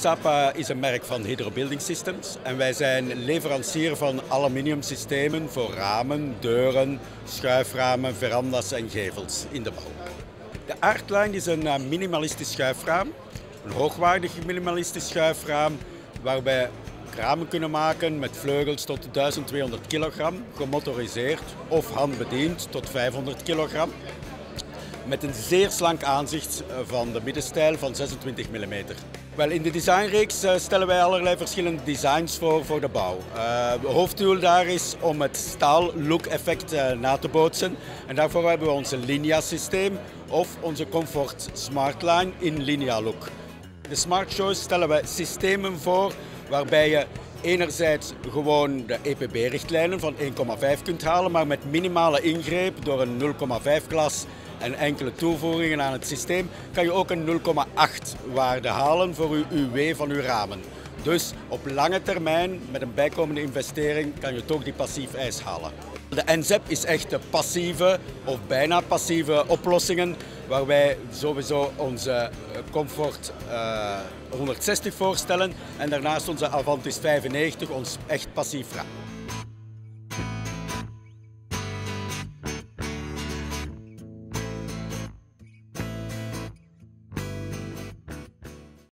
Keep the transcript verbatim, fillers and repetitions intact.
Sapa is een merk van Hydro Building Systems en wij zijn leverancier van aluminiumsystemen voor ramen, deuren, schuiframen, verandas en gevels in de bouw. De Artline is een minimalistisch schuifraam, een hoogwaardig minimalistisch schuifraam waarbij ramen kunnen maken met vleugels tot duizend tweehonderd kilogram, gemotoriseerd of handbediend tot vijfhonderd kilogram. Met een zeer slank aanzicht van de middenstijl van zesentwintig millimeter. Wel, in de designreeks stellen wij allerlei verschillende designs voor voor de bouw. Uh, het hoofddoel daar is om het staal-look-effect uh, na te bootsen. En daarvoor hebben we onze Linea-systeem of onze Comfort Smartline in Linea-look. De Smart Choice stellen we systemen voor waarbij je enerzijds gewoon de E P B-richtlijnen van één komma vijf kunt halen, maar met minimale ingreep door een nul komma vijf glas en enkele toevoegingen aan het systeem kan je ook een nul komma acht waarde halen voor uw U W van uw ramen. Dus op lange termijn met een bijkomende investering kan je toch die passief eis halen. De N Z E P is echt de passieve of bijna passieve oplossingen waar wij sowieso onze Comfort uh, honderdzestig voorstellen en daarnaast onze Avantis vijfennegentig, ons echt passief raam.